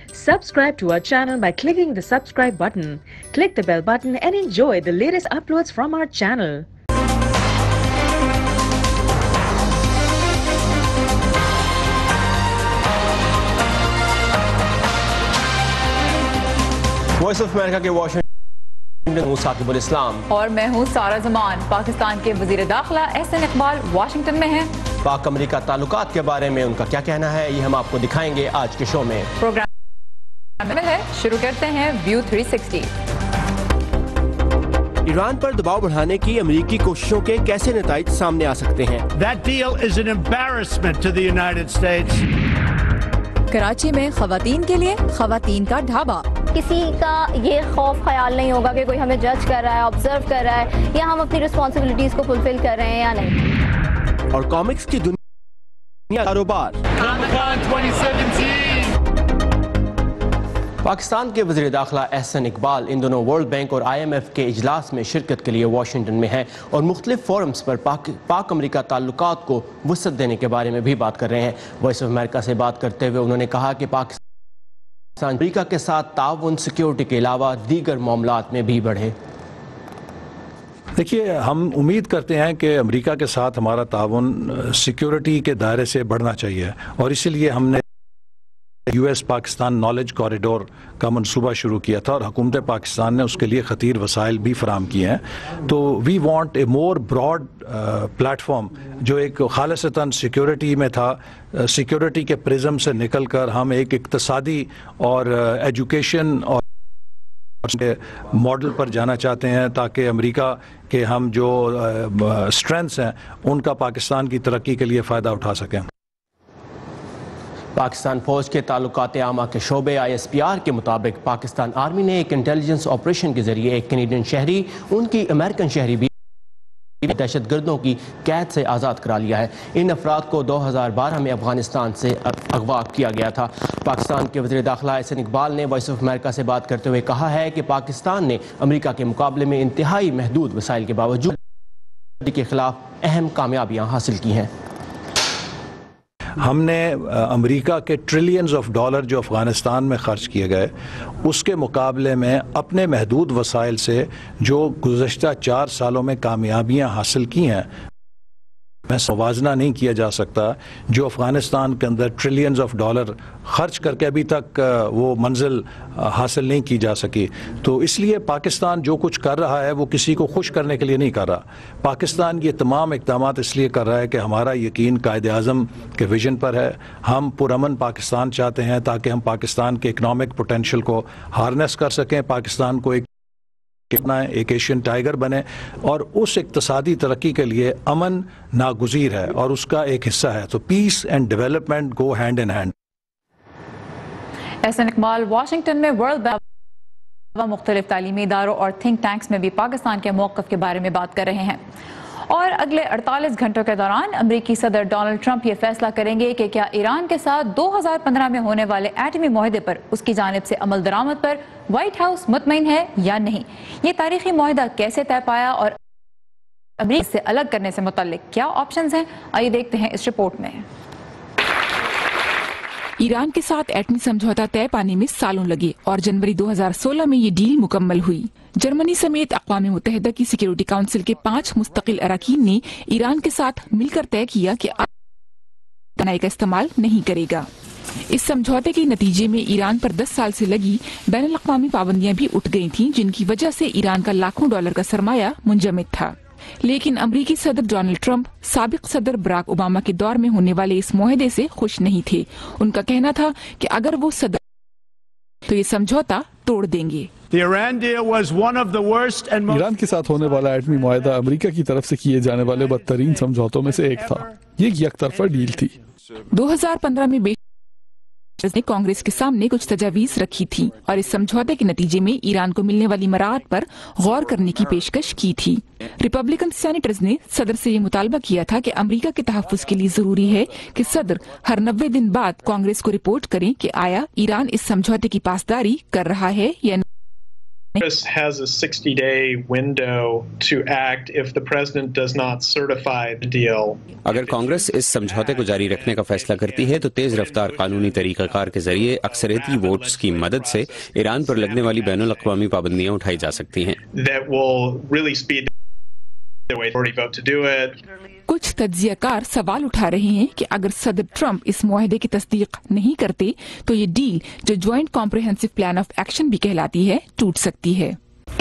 Subscribe to our channel by clicking the subscribe button. Click the bell button and enjoy the latest uploads from our channel. Voice of America کے Washington ہوں ثاقب الاسلام اور میں ہوں سارہ زمان۔ پاکستان کے وزیر داخلہ احسن اقبال واشنگٹن میں ہیں۔ پاک امریکہ تعلقات کے بارے میں ان کا کیا کہنا ہے، یہ ہم آپ کو دکھائیں گے آج کے شو میں۔ پروگرام ہے، شروع کرتے ہیں ویو 360۔ ایران پر دباؤ بڑھانے کی امریکی کوششوں کے کیسے نتائج سامنے آ سکتے ہیں؟ That deal is an embarrassment to the United States. Karachi میں خواتین کے لیے خواتین کا ڈھابا۔ کسی کا یہ خوف خیال نہیں ہوگا کہ کوئی ہمیں جج کر رہا ہے، آبزرو کر رہا ہے، یا ہم اپنی رسپانسبلٹیز کو فلفل کر رہے ہیں یا نہیں۔ اور کامکس کی دنیا کاروبار۔ پاکستان کے وزیر داخلہ احسن اقبال ان دونوں ورلڈ بینک اور IMF کے اجلاس میں شرکت کے لیے واشنگٹن میں ہیں اور مختلف فورمز پر پاک امریکہ تعلقات کو وسعت دینے کے بارے میں بھی بات کر رہے ہیں۔ وائس آف امریکہ سے بات کرتے ہوئے انہوں نے کہا کہ پاکستان امریکہ کے ساتھ تعاون سیکیورٹی کے علاوہ دیگر معاملات میں بھی بڑھے۔ دیکھیے، ہم امید کرتے ہیں کہ امریکہ کے ساتھ ہمارا تعاون سیکیورٹی کے دائرے سے بڑھنا چاہیے، اور اسی لیے ہم نے US پاکستان نالج کوریڈور کا منصوبہ شروع کیا تھا، اور حکومت پاکستان نے اس کے لیے خطیر وسائل بھی فراہم کیے ہیں۔ تو we want a more broad platform جو ایک خالصتاً سیکیورٹی میں تھا، سیکیورٹی کے پرزم سے نکل کر ہم ایک اقتصادی اور ایجوکیشن اور ماڈل پر جانا چاہتے ہیں، تاکہ امریکہ کے ہم جو اسٹرینتھس ہیں ان کا پاکستان کی ترقی کے لیے فائدہ اٹھا سکیں۔ پاکستان فوج کے تعلقات عامہ کے شعبے ISPR کے مطابق پاکستان آرمی نے ایک انٹیلیجنس آپریشن کے ذریعے ایک کینیڈین شہری، ان کی امریکن شہری بھی دہشت گردوں کی قید سے آزاد کرا لیا ہے۔ ان افراد کو 2012 میں افغانستان سے اغوا کیا گیا تھا۔ پاکستان کے وزیر داخلہ احسن اقبال نے وائس آف امریکہ سے بات کرتے ہوئے کہا ہے کہ پاکستان نے امریکہ کے مقابلے میں انتہائی محدود وسائل کے باوجود کے خلاف اہم کامیابیاں حاصل کی ہیں۔ ہم نے امریکہ کے ٹریلینز آف ڈالر جو افغانستان میں خرچ کیے گئے، اس کے مقابلے میں اپنے محدود وسائل سے جو گزشتہ 4 سالوں میں کامیابیاں حاصل کی ہیں، میں موازنہ نہیں کیا جا سکتا جو افغانستان کے اندر ٹریلینز آف ڈالر خرچ کر کے ابھی تک وہ منزل حاصل نہیں کی جا سکی۔ تو اس لیے پاکستان جو کچھ کر رہا ہے وہ کسی کو خوش کرنے کے لیے نہیں کر رہا۔ پاکستان یہ تمام اقدامات اس لیے کر رہا ہے کہ ہمارا یقین قائد اعظم کے ویژن پر ہے۔ ہم پرامن پاکستان چاہتے ہیں تاکہ ہم پاکستان کے اکنامک پوٹینشیل کو ہارنس کر سکیں، پاکستان کو ایک ایشین ٹائیگر بنے، اور اس اقتصادی ترقی کے لیے امن ناگزیر ہے اور اس کا ایک حصہ ہے۔ تو peace and development go hand in hand. Ahsan Iqbal Washington میں ورلڈ بینک مختلف تعلیمی اداروں اور تھنک ٹینکس میں بھی پاکستان کے موقف کے بارے میں بات کر رہے ہیں۔ اور اگلے 48 گھنٹوں کے دوران امریکی صدر ڈونلڈ ٹرمپ یہ فیصلہ کریں گے کہ کیا ایران کے ساتھ 2015 میں ہونے والے ایٹمی معاہدے پر اس کی جانب سے عمل درآمد پر وائٹ ہاؤس مطمئن ہے یا نہیں۔ یہ تاریخی معاہدہ کیسے طے پایا اور امریکہ سے الگ کرنے سے متعلق کیا آپشنز ہیں، آئیے دیکھتے ہیں اس رپورٹ میں۔ ایران کے ساتھ ایٹمی سمجھوتہ طے پانے میں سالوں لگے اور جنوری 2016 میں یہ ڈیل مکمل ہوئی۔ جرمنی سمیت اقوام متحدہ کی سیکیورٹی کونسل کے 5 مستقل اراکین نے ایران کے ساتھ مل کر طے کیا کہ توانائی کا استعمال نہیں کرے گا۔ اس سمجھوتے کے نتیجے میں ایران پر 10 سال سے لگی بین الاقوامی پابندیاں بھی اٹھ گئی تھیں، جن کی وجہ سے ایران کا لاکھوں ڈالر کا سرمایہ منجمد تھا۔ لیکن امریکی صدر ڈونلڈ ٹرمپ سابق صدر براک اوباما کے دور میں ہونے والے اس معاہدے سے خوش نہیں تھے۔ ان کا کہنا تھا کہ اگر وہ صدر تو یہ سمجھوتا توڑ دیں گے۔ ایران کے ساتھ ہونے والا ایٹمی معاہدہ امریکہ کی طرف سے کیے جانے والے بدترین سمجھوتوں میں سے ایک تھا۔ یہ یک طرفہ ڈیل تھی۔ 2015 میں نے کانگریس کے سامنے کچھ تجاویز رکھی تھی اور اس سمجھوتے کے نتیجے میں ایران کو ملنے والی مراعات پر غور کرنے کی پیشکش کی تھی۔ ریپبلکن سینیٹرز نے صدر سے یہ مطالبہ کیا تھا کہ امریکہ کے تحفظ کے لیے ضروری ہے کہ صدر ہر 90 دن بعد کانگریس کو رپورٹ کریں کہ آیا ایران اس سمجھوتے کی پاسداری کر رہا ہے یا نہیں۔ Congress has a 60-day window to act if the president does not certify the deal. اگر کانگریس اس سمجھوتے کو جاری رکھنے کا فیصلہ کرتی ہے تو تیز رفتار قانونی طریقہ کار کے ذریعے اکثریتی ووٹس کی مدد سے ایران پر لگنے والی بین الاقوامی پابندیاں اٹھائی جا سکتی ہیں. That will really speed the way to vote to do it. کچھ تجزیہ کار سوال اٹھا رہے ہیں کہ اگر صدر ٹرمپ اس معاہدے کی تصدیق نہیں کرتے تو یہ ڈیل جو joint comprehensive plan of action بھی کہلاتی ہے ٹوٹ سکتی ہے.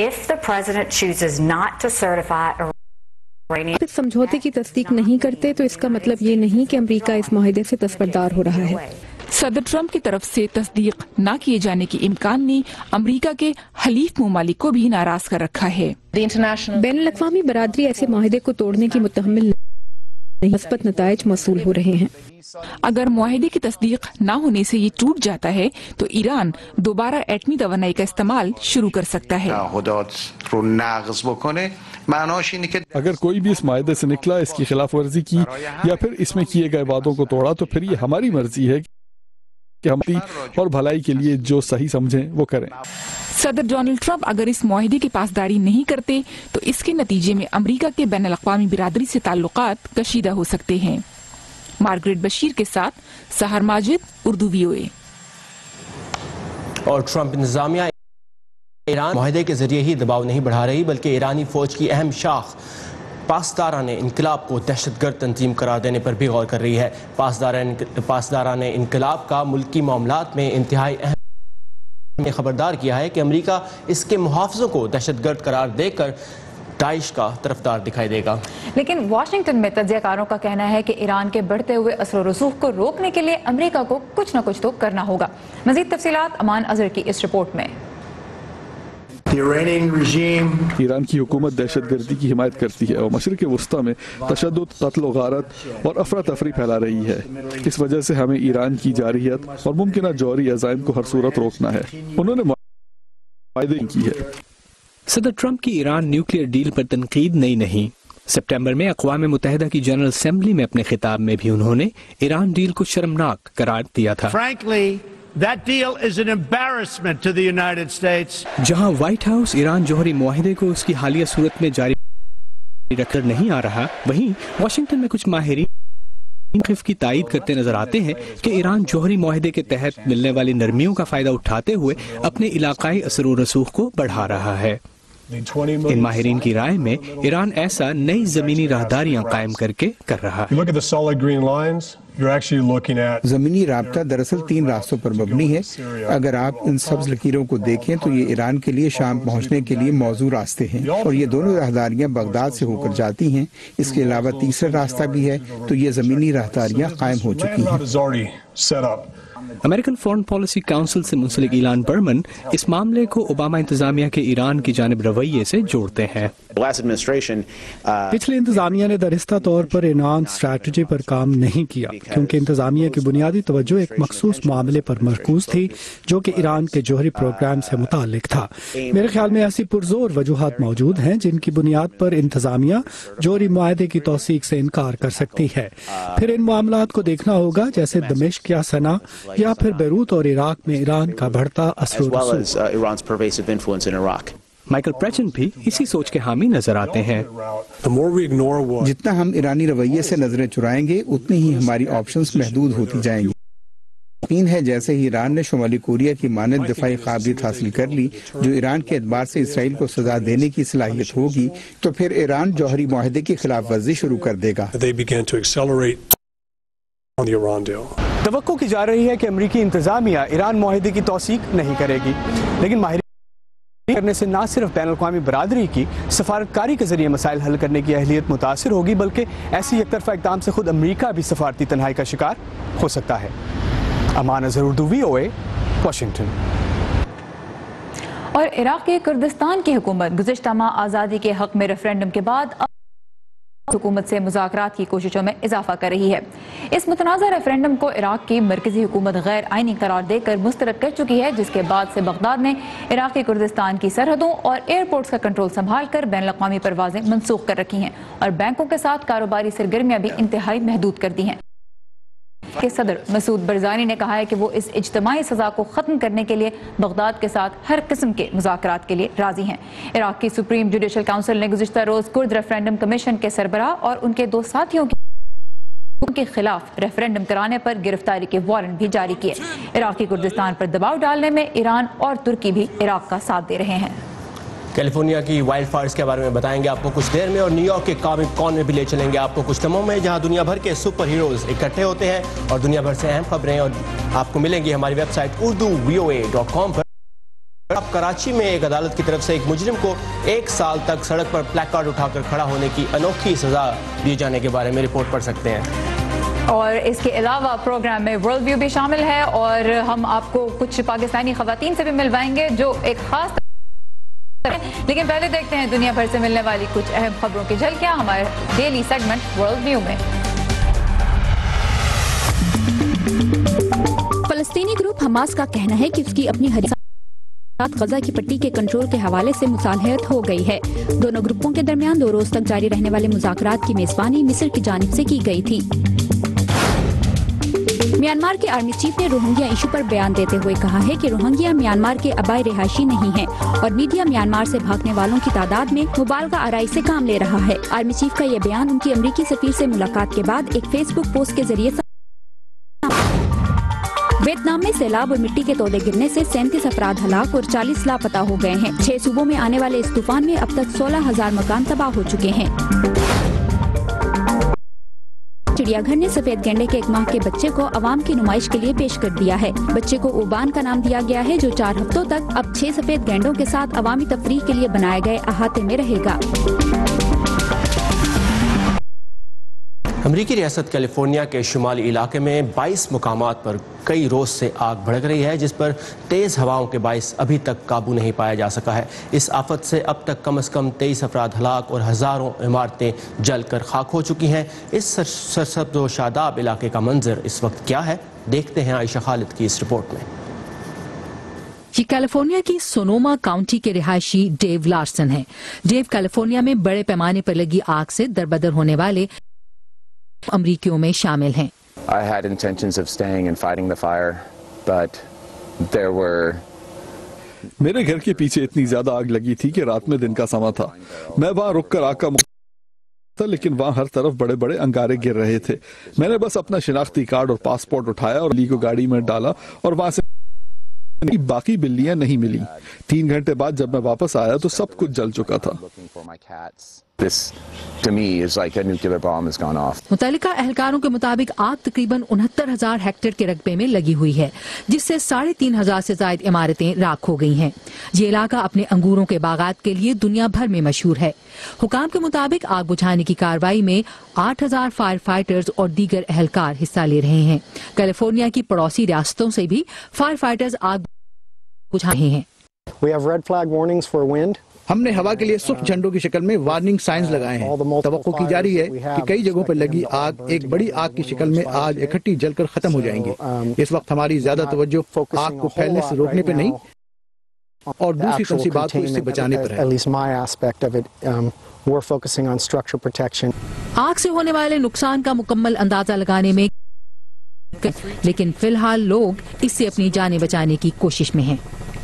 اگر سمجھوتے کی تصدیق نہیں کرتے تو اس کا مطلب یہ نہیں کہ امریکہ اس معاہدے سے دستبردار ہو رہا ہے. صدر ٹرمپ کی طرف سے تصدیق نہ کیے جانے کے امکان نے امریکہ کے حلیف ممالک کو بھی ناراض کر رکھا ہے. بین الاقوامی برادری ایسے معاہدے کو توڑنے کی متحمل مثبت نتائج موصول ہو رہے ہیں. اگر معاہدے کی تصدیق نہ ہونے سے یہ ٹوٹ جاتا ہے تو ایران دوبارہ ایٹمی توانائی کا استعمال شروع کر سکتا ہے. اگر کوئی بھی اس معاہدے سے نکلا، اس کی خلاف ورزی کی یا پھر اس میں کیے گئے وعدوں کو توڑا تو پھر یہ ہماری مرضی ہے کہ ہم اور بھلائی کے لیے جو صحیح سمجھیں وہ کریں. صدر ڈونلڈ ٹرمپ اگر اس معاہدے کی پاسداری نہیں کرتے تو اس کے نتیجے میں امریکہ کے بین الاقوامی برادری سے تعلقات کشیدہ ہو سکتے ہیں. مارگریٹ بشیر کے ساتھ سحر ماجد، اردو VOA. اور ٹرمپ انتظامیہ ایران معاہدے کے ذریعے ہی دباؤ نہیں بڑھا رہی بلکہ ایرانی فوج کی اہم شاخ پاسداران انقلاب کو دہشت گرد تنظیم قرار دینے پر بھی غور کر رہی ہے. پاسداران انقلاب کا ملکی معاملات میں انتہائی اہم خبردار کیا ہے کہ امریکہ اس کے محافظوں کو دہشت گرد قرار دے کر داعش کا طرفدار دکھائی دے گا. لیکن واشنگٹن میں تجزیہ کاروں کا کہنا ہے کہ ایران کے بڑھتے ہوئے اثر و رسوخ کو روکنے کے لیے امریکہ کو کچھ نہ کچھ تو کرنا ہوگا. مزید تفصیلات امان اظہر کی اس رپورٹ میں. ایران کی حکومت دہشت گردی کی حمایت کرتی ہے اور مشرق وسطی میں تشدد، قتل و غارت اور افراتفری پھیلا رہی ہے. اس وجہ سے ہمیں ایران کی جارحیت اور ممکنہ جوہری عزائم کو ہر صورت روکنا ہے. انہوں نے معاہدے کی ہے. صدر ٹرمپ کی ایران نیوکلیئر ڈیل پر تنقید نئی نہیں. سپٹمبر میں اقوام متحدہ کی جنرل اسمبلی میں اپنے خطاب میں بھی انہوں نے ایران ڈیل کو شرمناک قرار دیا تھا. That deal is an embarrassment to the United States. جہاں وائٹ ہاؤس ایران جوہری معاہدے کو اس کی حالیہ صورت میں جاری رکھ کر نہیں آ رہا، وہیں واشنگٹن میں کچھ ماہرین کی تائید کرتے نظر آتے ہیں کہ ایران جوہری معاہدے کے تحت ملنے والی نرمیوں کا فائدہ اٹھاتے ہوئے اپنے علاقائی اثر و رسوخ کو بڑھا رہا ہے. ان ماہرین کی رائے میں ایران ایسا نئی زمینی راہداریاں قائم کر کے کر رہا ہے. زمینی رابطہ دراصل 3 راستوں پر مبنی ہے. اگر آپ ان سبز لکیروں کو دیکھیں تو یہ ایران کے لیے شام پہنچنے کے لیے موزوں راستے ہیں اور یہ دونوں راہداریاں بغداد سے ہو کر جاتی ہیں. اس کے علاوہ تیسرا راستہ بھی ہے تو یہ زمینی راہداریاں قائم ہو چکی ہیں. امریکن فورن پالیسی کونسل سے منسلک ایلان برمن اس معاملے کو اوباما انتظامیہ کے ایران کی جانب رویے سے جوڑتے ہیں. پچھلی انتظامیہ نے درستہ طور پر ایران اسٹریٹجی پر کام نہیں کیا کیونکہ انتظامیہ کی بنیادی توجہ ایک مخصوص معاملے پر مرکوز تھی جو کہ ایران کے جوہری پروگرام سے متعلق تھا. میرے خیال میں ایسی پرزور وجوہات موجود ہیں جن کی بنیاد پر انتظامیہ جوہری معاہدے کی توثیق سے انکار کر سکتی ہے. پھر ان معاملات کو دیکھنا ہوگا جیسے دمشق یا صنعا یا پھر بیروت اور عراق میں ایران کا بڑھتا اثر و رسوخ. مائیکل پریچن بھی اسی سوچ کے حامی نظر آتے ہیں. جتنا ہم ایرانی رویے سے نظریں چرائیں گے اتنی ہی ہماری آپشنز محدود ہوتی جائیں گی. یقین ہے جیسے ہی ایران نے شمالی کوریا کی مانند دفاعی قابلیت حاصل کر لی جو ایران کے اعتبار سے اسرائیل کو سزا دینے کی صلاحیت ہوگی تو پھر ایران جوہری معاہدے کی خلاف ورزی شروع کر دے گا. توقع کی جا رہی ہے کہ امریکی انتظامیہ ایران معاہدے کی توثیق نہیں کرے گی، لیکن ماہرین کرنے سے نہ صرف بین الاقوامی برادری کی سفارتکاری کے ذریعے مسائل حل کرنے کی اہلیت متاثر ہوگی بلکہ ایسی یک طرفہ اقدام سے خود امریکہ بھی سفارتی تنہائی کا شکار ہو سکتا ہے. امان اظہر، اردو VOA، واشنگٹن. اور عراق کے کردستان کی حکومت گزشتہ ماہ آزادی کے حق میں ریفرینڈم کے بعد حکومت سے مذاکرات کی کوششوں میں اضافہ کر رہی ہے. اس متنازع ریفرینڈم کو عراق کی مرکزی حکومت غیر آئینی قرار دے کر مسترد کر چکی ہے جس کے بعد سے بغداد نے عراقی کردستان کی سرحدوں اور ایئرپورٹس کا کنٹرول سنبھال کر بین الاقوامی پروازیں منسوخ کر رکھی ہیں اور بینکوں کے ساتھ کاروباری سرگرمیاں بھی انتہائی محدود کر دی ہیں. کے صدر مسعود برزانی نے کہا ہے کہ وہ اس اجتماعی سزا کو ختم کرنے کے لیے بغداد کے ساتھ ہر قسم کے مذاکرات کے لیے راضی ہیں۔ عراق کی سپریم جوڈیشل کونسل نے گزشتہ روز کرد ریفرینڈم کمیشن کے سربراہ اور ان کے 2 ساتھیوں کے خلاف ریفرینڈم کرانے پر گرفتاری کے وارنٹ بھی جاری کیے۔ عراقی کردستان پر دباؤ ڈالنے میں ایران اور ترکی بھی عراق کا ساتھ دے رہے ہیں۔ کیلیفورنیا کی وائلڈ فائرز کے بارے میں بتائیں گے آپ کو کچھ دیر میں، اور نیو یارک کے کامک کون میں بھی لے چلیں گے آپ کو کچھ تمام میں، جہاں دنیا بھر کے سپر ہیروز اکٹھے ہوتے ہیں اور دنیا بھر سے اہم خبریں اور آپ کو ملیں گی ہماری ویب سائٹ urduvoa.com پر۔ اب کراچی میں ایک عدالت کی طرف سے ایک مجرم کو 1 سال تک سڑک پر پلیک کارڈ اٹھا کر کھڑا ہونے کی انوکھی سزا دیے جانے کے بارے میں رپورٹ پڑھ سکتے ہیں۔ اور اس کے علاوہ پروگرام میں ورلڈ ویو بھی شامل ہے، اور ہم آپ کو کچھ پاکستانی خواتین سے بھی ملوائیں گے جو ایک خاص، لیکن پہلے دیکھتے ہیں دنیا بھر سے ملنے والی کچھ اہم خبروں کی جھلکیاں ہمارے ڈیلی سیگمنٹ ورلڈ ویو میں۔ فلسطینی گروپ حماس کا کہنا ہے کہ اس کی اپنی غزہ کی پٹی کے کنٹرول کے حوالے سے مصالحت ہو گئی ہے۔ دونوں گروپوں کے درمیان 2 روز تک جاری رہنے والے مذاکرات کی میزبانی مصر کی جانب سے کی گئی تھی۔ میانمار کے آرمی چیف نے روہنگیا ایشو پر بیان دیتے ہوئے کہا ہے کہ روہنگیا میانمار کے آبائی رہائشی نہیں ہیں اور میڈیا میانمار سے بھاگنے والوں کی تعداد میں مبالغہ آرائی سے کام لے رہا ہے۔ آرمی چیف کا یہ بیان ان کی امریکی سفیر سے ملاقات کے بعد ایک فیس بک پوسٹ کے ذریعے ویتنام میں سیلاب اور مٹی کے تودے گرنے سے 37 افراد ہلاک اور 40 لاپتہ ہو گئے ہیں۔ 6 صوبوں میں آنے والے اس طوفان میں اب تک 16,000 مکان تباہ ہو چکے ہیں۔ چڑیا گھر نے سفید گینڈے کے 1 ماہ کے بچے کو عوام کی نمائش کے لیے پیش کر دیا ہے۔ بچے کو اوبان کا نام دیا گیا ہے، جو 4 ہفتوں تک اب 6 سفید گینڈوں کے ساتھ عوامی تفریح کے لیے بنائے گئے احاطے میں رہے گا۔ امریکی ریاست کیلیفورنیا کے شمالی علاقے میں 22 مقامات پر کئی روز سے آگ بھڑک رہی ہے، جس پر تیز ہواؤں کے باعث ابھی تک قابو نہیں پایا جا سکا ہے۔ اس آفت سے اب تک کم از کم 23 افراد ہلاک اور ہزاروں عمارتیں جل کر خاک ہو چکی ہیں۔ اس سرسبز و شاداب علاقے کا منظر اس وقت کیا ہے، دیکھتے ہیں عائشہ خالد کی اس رپورٹ میں۔ یہ کیلیفورنیا کی سونوما کاؤنٹی کے رہائشی ڈیو لارسن ہیں۔ ڈیو کیلیفورنیا میں بڑے پیمانے پر لگی آگ سے دربدر ہونے والے امریکیوں میں شامل ہیں۔ I had intentions of staying and fighting the fire, but there were میرے گھر کے پیچھے اتنی زیادہ آگ لگی تھی کہ رات میں دن کا سما تھا۔ میں وہاں رک کر آگ کا تھا، لیکن وہاں ہر طرف بڑے بڑے انگارے گر رہے تھے۔ میں نے بس اپنا شناختی کارڈ اور پاسپورٹ اٹھایا اور علی کو گاڑی میں ڈالا اور وہاں سے باقی بلیاں نہیں ملی۔ 3 گھنٹے بعد جب میں واپس آیا تو سب کچھ جل چکا تھا۔ this to me is like a nuclear bomb has gone off. متعلقہ اہلکاروں کے مطابق آگ تقریباً 69,000 ہیکٹر کے رقبے میں لگی ہوئی ہے، جس سے 3,500 سے زائد عمارتیں راکھ ہو گئی ہیں۔ یہ علاقہ اپنے انگوروں کے باغات کے لیے دنیا بھر میں مشہور ہے۔ حکام کے مطابق آگ بجھانے کی کارروائی میں 8,000 فائر فائٹرز اور دیگر اہلکار حصہ لے رہے ہیں۔ کیلیفورنیا کی پڑوسی ریاستوں سے بھی فائر فائٹرز آگ بجھا رہے ہیں۔ We have red flag warnings for wind. ہم نے ہوا کے لیے سرخ جھنڈوں کی شکل میں وارننگ سائنز لگائے ہیں۔ توقع کی جا رہی ہے کہ کئی جگہوں پر لگی آگ ایک بڑی آگ کی شکل میں آج اکٹھی جل کر ختم ہو جائیں گے۔ اس وقت ہماری زیادہ توجہ آگ کو پھیلنے سے روکنے پہ نہیں اور دوسری تنصیبات کو اس سے بچانے پر ہے۔ آگ سے ہونے والے نقصان کا مکمل اندازہ لگانے میں لیکن فی الحال لوگ اس سے اپنی جانیں بچانے کی کوشش میں ہیں۔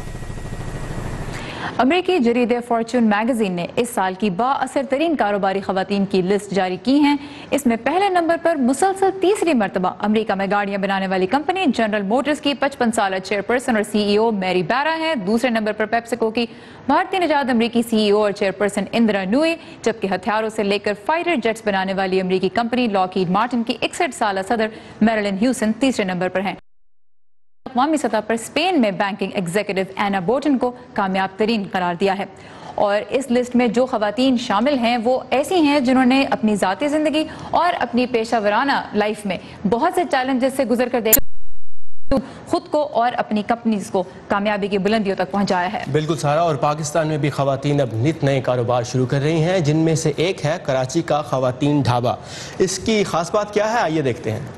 امریکی جریدے فارچون میگزین نے اس سال کی با اثر ترین کاروباری خواتین کی لسٹ جاری کی ہیں۔ اس میں پہلے نمبر پر مسلسل تیسری مرتبہ امریکہ میں گاڑیاں بنانے والی کمپنی جنرل موٹرز کی 55 سالہ چیئرپرسن اور سی ای او میری بیرا ہیں۔ دوسرے نمبر پر پیپسیکو کی بھارتی نژاد امریکی سی ای او اور چیئرپرسن اندرا نوئی، جبکہ ہتھیاروں سے لے کر فائٹر جیٹس بنانے والی امریکی کمپنی لاکہیڈ مارٹن کی 61 سالہ صدر میرلن ہیوسن تیسرے نمبر پر ہیں۔ اقوامی سطح پر اسپین میں بینکنگ ایگزیکٹو اینا بوٹن کو کامیاب ترین قرار دیا ہے، اور اس لسٹ میں جو خواتین شامل ہیں وہ ایسی ہیں جنہوں نے اپنی ذاتی زندگی اور اپنی پیشہ ورانہ لائف میں بہت سے چیلنجز سے گزر کر خود کو اور اپنی کمپنیز کو کامیابی کی بلندیوں تک پہنچایا ہے۔ بالکل سارا، اور پاکستان میں بھی خواتین اب نت نئے کاروبار شروع کر رہی ہیں، جن میں سے ایک ہے کراچی کا خواتین ڈھابا۔ اس کی خاص بات کیا ہے، آئیے دیکھتے ہیں۔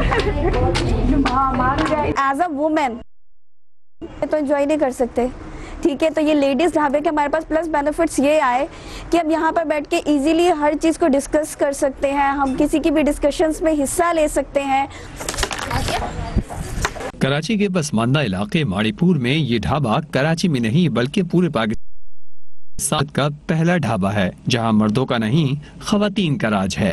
ایز اے وومن تو انجوائے نہیں کر سکتے، ٹھیک ہے. تو یہ لیڈیز ڈھابے کے ہمارے پاس پلس بینیفٹس یہ آئے کہ ہم یہاں پر بیٹھ کے ایزیلی ہر چیز کو ڈسکس کر سکتے ہیں, ہم کسی کی بھی ڈسکشنز میں حصہ لے سکتے ہیں. کراچی کے پسماندہ علاقے ماڑی پور میں یہ ڈھابا کراچی میں نہیں بلکہ پورے پاکستان کا پہلا ڈھابا ہے جہاں مردوں کا نہیں خواتین کا راج ہے.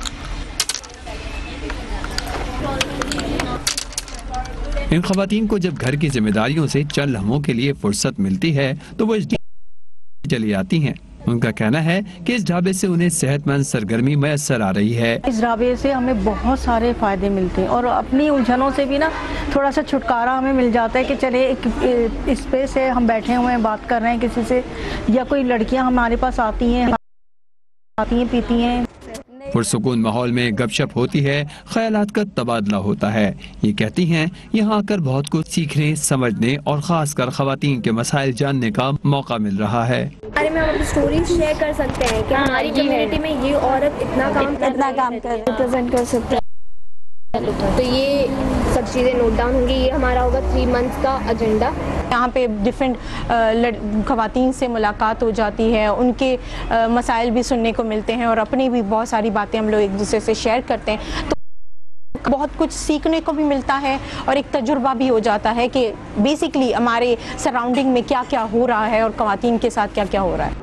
ان خواتین کو جب گھر کی ذمہ داریوں سے چند لمحوں کے لیے فرصت ملتی ہے تو وہ چلی آتی ہیں. ان کا کہنا ہے کہ اس ڈھابے سے انہیں صحت مند سرگرمی میسر آ رہی ہے. اس ڈھابے سے ہمیں بہت سارے فائدے ملتے ہیں اور اپنی الجھنوں سے بھی نا تھوڑا سا چھٹکارا ہمیں مل جاتا ہے کہ چلے اس پہ سے ہم بیٹھے ہوئے ہیں بات کر رہے ہیں کسی سے, یا کوئی لڑکیاں ہمارے پاس آتی ہیں پیتی ہیں. پرسکون ماحول میں گپ شپ ہوتی ہے, خیالات کا تبادلہ ہوتا ہے. یہ کہتی ہیں یہاں آ کر بہت کچھ سیکھنے سمجھنے اور خاص کر خواتین کے مسائل جاننے کا موقع مل رہا ہے. بارے میں ہم اپنی سٹوریز شیئر کر سکتے ہیں کہ ہماری کمیونٹی میں یہ عورت اتنا کام کر سکتے ہیں. تو یہ سب چیزیں نوٹ ڈاؤن ہوں گی. یہ ہمارا ہوگا 3 منتھس کا ایجنڈا. یہاں پہ ڈفرینٹ خواتین سے ملاقات ہو جاتی ہے, ان کے مسائل بھی سننے کو ملتے ہیں اور اپنی بھی بہت ساری باتیں ہم لوگ ایک دوسرے سے شیئر کرتے ہیں. تو بہت کچھ سیکھنے کو بھی ملتا ہے اور ایک تجربہ بھی ہو جاتا ہے کہ بیسکلی ہمارے سراؤنڈنگ میں کیا کیا ہو رہا ہے اور خواتین کے ساتھ کیا کیا ہو رہا ہے.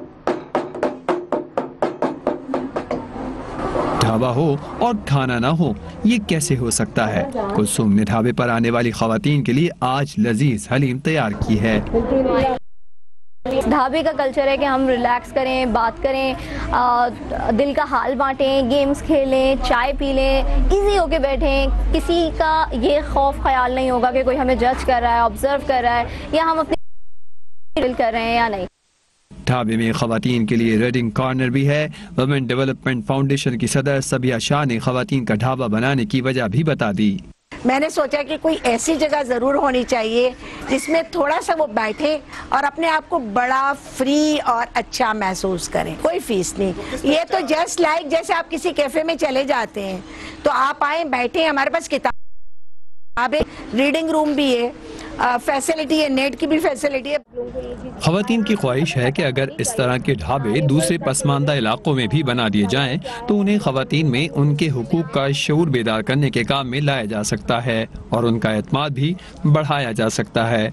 ڈھابا ہو اور کھانا نہ ہو, یہ کیسے ہو سکتا ہے؟ کلثوم نے ڈھابے پر آنے والی خواتین کے لیے آج لذیذ حلیم تیار کی ہے. ڈھابے کا کلچر ہے کہ ہم ریلیکس کریں, بات کریں, دل کا حال بانٹیں, گیمز کھیلیں, چائے پی لیں, ایزی ہو کے بیٹھیں. کسی کا یہ خوف خیال نہیں ہوگا کہ کوئی ہمیں جج کر رہا ہے, آبزرو کر رہا ہے یا ہم اپنی ڈیل کر رہے ہیں یا نہیں. ڈھابے میں خواتین کے لیے ریڈنگ کارنر بھی ہے. ویمن ڈیولپمنٹ فاؤنڈیشن کی صدر سبیہ شاہ نے خواتین کا ڈھابا بنانے کی وجہ بھی بتا دی. میں نے سوچا کہ کوئی ایسی جگہ ضرور ہونی چاہیے جس میں تھوڑا سا وہ بیٹھے اور اپنے آپ کو بڑا فری اور اچھا محسوس کریں. کوئی فیس نہیں, یہ تو جسٹ لائک جیسے آپ کسی کیفے میں چلے جاتے ہیں تو آپ آئیں بیٹھیں. ہمارے پاس کتابیں, ریڈنگ روم بھی ہے, فیسلٹی ہے, نیٹ کی بھی فیسلٹی ہے. خواتین کی خواہش ہے کہ اگر اس طرح کے ڈھابے دوسرے پسماندہ علاقوں میں بھی بنا دیے جائیں تو انہیں خواتین میں ان کے حقوق کا شعور بیدار کرنے کے کام میں لایا جا سکتا ہے اور ان کا اعتماد بھی بڑھایا جا سکتا ہے.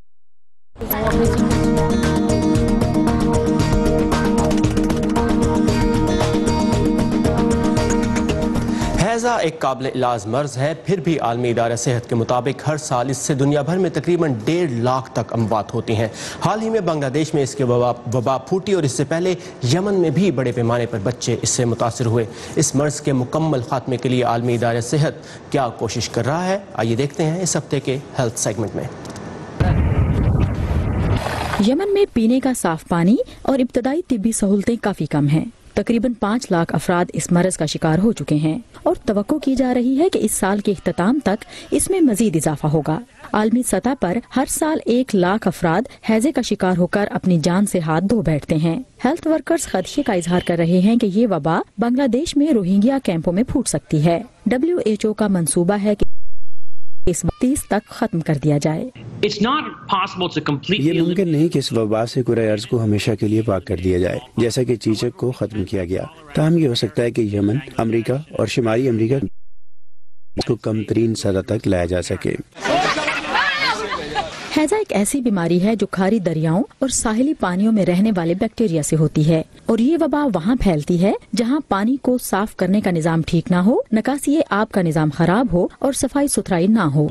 ہیضہ ایک قابل علاج مرض ہے, پھر بھی عالمی ادارہ صحت کے مطابق ہر سال اس سے دنیا بھر میں تقریباً 1.5 لاکھ تک اموات ہوتی ہیں. حال ہی میں بنگلہ دیش میں اس کی وبا پھوٹی اور اس سے پہلے یمن میں بھی بڑے پیمانے پر بچے اس سے متاثر ہوئے. اس مرض کے مکمل خاتمے کے لیے عالمی ادارہ صحت کیا کوشش کر رہا ہے, آئیے دیکھتے ہیں اس ہفتے کے ہیلتھ سیگمنٹ میں. یمن میں پینے کا صاف پانی اور ابتدائی طبی سہولتیں کافی کم ہیں. تقریباً 5 لاکھ افراد اس مرض کا شکار ہو چکے ہیں اور توقع کی جا رہی ہے کہ اس سال کے اختتام تک اس میں مزید اضافہ ہوگا. عالمی سطح پر ہر سال 1 لاکھ افراد ہیضے کا شکار ہو کر اپنی جان سے ہاتھ دھو بیٹھتے ہیں. ہیلتھ ورکرز خدشے کا اظہار کر رہے ہیں کہ یہ وبا بنگلہ دیش میں روہنگیا کیمپوں میں پھوٹ سکتی ہے. WHO کا منصوبہ ہے کہ اس 30 تک ختم کر دیا جائے. یہ ممکن نہیں کہ اس وبا سے کرۂ ارض کو ہمیشہ کے لیے پاک کر دیا جائے جیسا کہ چیچک کو ختم کیا گیا. تاہم یہ ہو سکتا ہے کہ یمن, امریکہ اور شمالی امریکہ کو کم ترین سطح تک لایا جا سکے. ہیضہ ایک ایسی بیماری ہے جو کھاری دریاؤں اور ساحلی پانیوں میں رہنے والے بیکٹیریا سے ہوتی ہے اور یہ وبا وہاں پھیلتی ہے جہاں پانی کو صاف کرنے کا نظام ٹھیک نہ ہو, نکاسی آب کا نظام خراب ہو اور صفائی ستھرائی نہ ہو.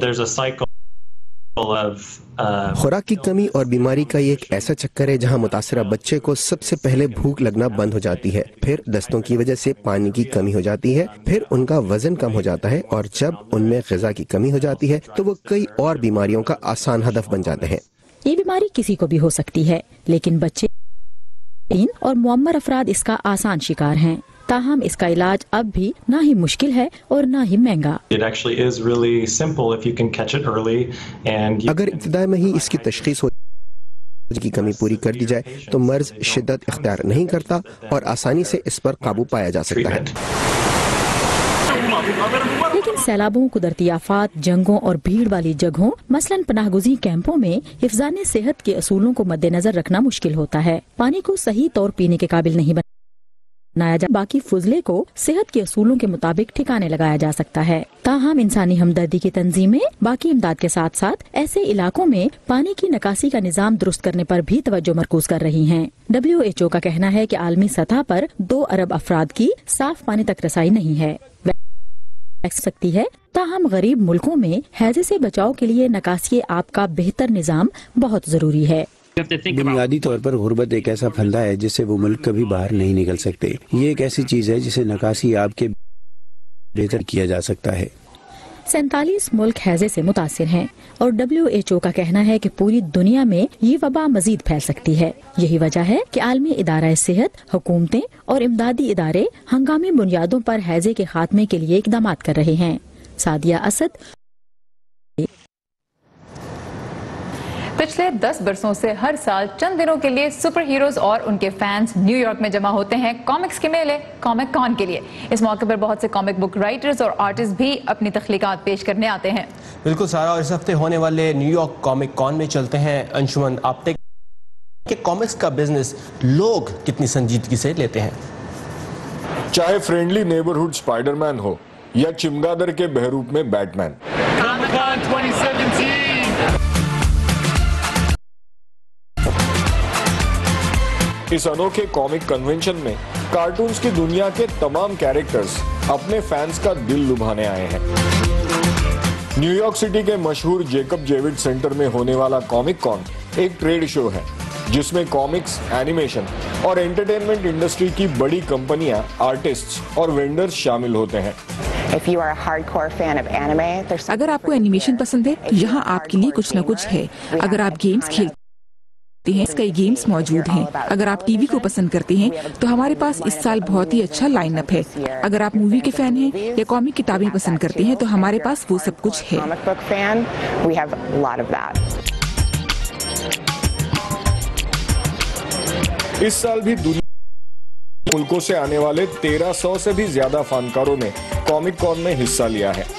خوراک کی کمی اور بیماری کا یہ ایک ایسا چکر ہے جہاں متاثرہ بچے کو سب سے پہلے بھوک لگنا بند ہو جاتی ہے, پھر دستوں کی وجہ سے پانی کی کمی ہو جاتی ہے, پھر ان کا وزن کم ہو جاتا ہے اور جب ان میں غذا کی کمی ہو جاتی ہے تو وہ کئی اور بیماریوں کا آسان ہدف بن جاتے ہیں. یہ بیماری کسی کو بھی ہو سکتی ہے لیکن بچے اور معمر افراد اس کا آسان شکار ہیں. تاہم اس کا علاج اب بھی نہ ہی مشکل ہے اور نہ ہی مہنگا. اگر ابتدا میں ہی اس کی تشخیص کی کمی پوری کر دی جائے تو مرض شدت اختیار نہیں کرتا اور آسانی سے اس پر قابو پایا جا سکتا ہے. लेकिन सैलाबों, कुदरती आफात, जंगों और भीड़ वाली जगहों मसलन पनाहगुज़ी कैंपों में हिफ्ज़ाने सेहत के असूलों को मद्देनजर रखना मुश्किल होता है। पानी को सही तौर पीने के काबिल नहीं बनाया जा, बाकी फुजले को सेहत के असूलों के मुताबिक ठिकाने लगाया जा सकता है। ताहम इंसानी हमदर्दी की तंजीमें बाकी इमदाद के साथ साथ ऐसे इलाकों में पानी की निकासी का निज़ाम दुरुस्त करने पर भी तवज्जो मरकूज कर रही हैं। WHO का कहना है कि आलमी सतह पर 2 अरब अफराद की साफ पानी तक रसाई नहीं है सकती है। ताहम गरीब मुल्कों में हैजे से बचाव के लिए निकासी आब का बेहतर निज़ाम बहुत जरूरी है। बुनियादी तौर पर गुर्बत एक ऐसा फंदा है जिससे वो मुल्क कभी बाहर नहीं निकल सकते। ये एक ऐसी चीज है जिसे निकासी आब के बेहतर किया जा सकता है। 47 मुल्क हैजे से मुतासिर हैं और WHO का कहना है कि पूरी दुनिया में ये वबा मजीद फैल सकती है। यही वजह है कि आलमी इदारा सेहत, हुकूमतें और इमदादी इदारे हंगामी बुनियादों पर हैजे के खात्मे के लिए इकदाम कर रहे हैं। सादिया असद। पिछले 10 बरसों से हर साल चंद दिनों के लिए सुपर हीरोज और उनके फैंस न्यूयॉर्क में जमा होते हैं कॉमिक्स के मेले कॉमिक कॉन के लिए। इस मौके पर बहुत से कॉमिक बुक राइटर्स और आर्टिस्ट भी अपनी तख्लीकात पेश करने आते हैं। बिल्कुल सारा, और इस हफ्ते होने वाले न्यूयॉर्क कॉमिक कॉन में चलते हैं। अंशुमन, आप कि कॉमिक्स का बिजनेस लोग कितनी संजीदगी से लेते हैं। चाहे फ्रेंडली नेबरहुड स्पाइडरमैन हो या चिमगादड़ के बहरूप में बैटमैन, इस अनोखे कॉमिक कन्वेंशन में कार्टून्स की दुनिया के तमाम कैरेक्टर्स अपने फैंस का दिल लुभाने आए हैं। न्यूयॉर्क सिटी के मशहूर जेकब जेविट सेंटर में होने वाला कॉमिक कॉन एक ट्रेड शो है जिसमें कॉमिक्स, एनिमेशन और एंटरटेनमेंट इंडस्ट्री की बड़ी कंपनियां, आर्टिस्ट्स और वेंडर्स शामिल होते हैं। अगर आपको एनिमेशन पसंद है तो यहाँ आपके लिए कुछ न कुछ है। अगर आप गेम्स खेलते हैं, कई गेम्स मौजूद हैं। अगर आप टीवी को पसंद करते हैं तो हमारे पास इस साल बहुत ही अच्छा लाइनअप है। अगर आप मूवी के फैन हैं या कॉमिक किताबें पसंद करते हैं तो हमारे पास वो सब कुछ है। इस साल भी दुनिया मुल्कों से आने वाले 1300 से भी ज्यादा फनकारों ने कॉमिक कॉन में हिस्सा लिया है।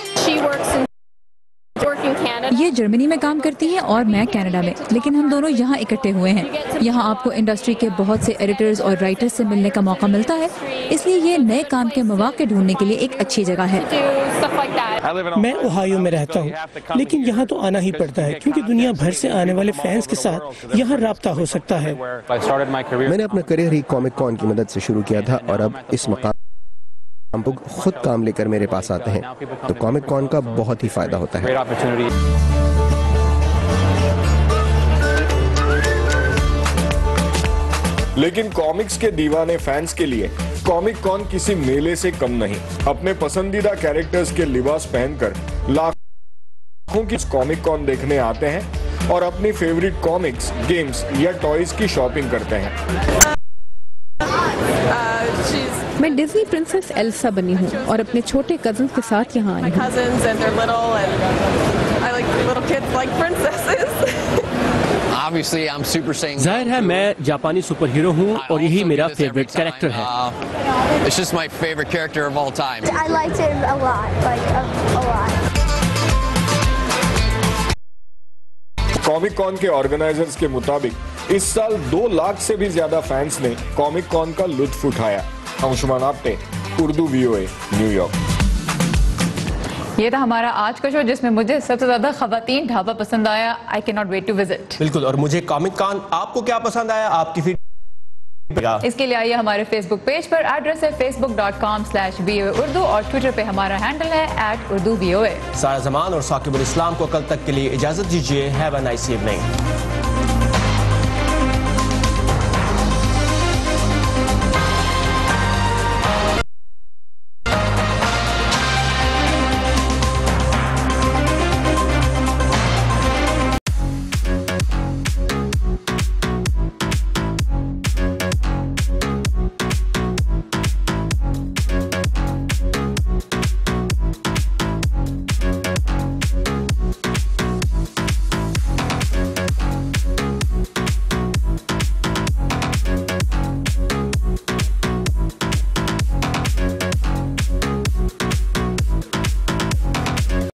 ये जर्मनी में काम करती है और मैं कनाडा में, लेकिन हम दोनों यहाँ इकट्ठे हुए हैं। यहाँ आपको इंडस्ट्री के बहुत से एडिटर्स और राइटर्स से मिलने का मौका मिलता है, इसलिए ये नए काम के मौके ढूंढने के लिए एक अच्छी जगह है। मैं ओहायो में रहता हूँ, लेकिन यहाँ तो आना ही पड़ता है क्योंकि दुनिया भर से आने वाले फैंस के साथ यहाँ राब्ता हो सकता है। मैंने अपना करियर ही कॉमिक कॉन की मदद से शुरू किया था और अब इस मकाम खुद काम लेकर मेरे पास आते हैं, तो कॉमिक कॉन का बहुत ही फायदा होता है। लेकिन कॉमिक्स के दीवाने फैंस के लिए कॉमिक कॉन किसी मेले से कम नहीं। अपने पसंदीदा कैरेक्टर्स के लिबास पहनकर लाखों की कॉमिक कॉन देखने आते हैं और अपनी फेवरेट कॉमिक्स, गेम्स या टॉयज की शॉपिंग करते हैं। मैं डिज्नी प्रिंसेस एल्सा बनी हूँ और अपने छोटे कजन के साथ यहाँ आई हूँ। जाहिर है मैं जापानी सुपर हीरो हूँ और यही मेरा फेवरेट कैरेक्टर है। कॉमिक कॉन के ऑर्गेनाइजर्स के मुताबिक इस साल 2 लाख से भी ज्यादा फैंस ने कॉमिक कॉन का लुत्फ उठाया। Anshuman Apte, Urdu VOA, New York. ये था हमारा आज का शो जिसमें मुझे सबसे ज्यादा खवातीन ढाबा पसंद आया। I can not wait to visit. बिल्कुल, और मुझे कॉमिक कॉन। आपको क्या पसंद आया? आपकी फीडबैक इसके लिए आइए हमारे फेसबुक पेज पर। एड्रेस है facebook.com/VOA उर्दू और ट्विटर पे हमारा हैंडल है @urduvoa। सारा जमान और साकिबुल इस्लाम को कल तक के लिए इजाजत दीजिए। Have a nice evening.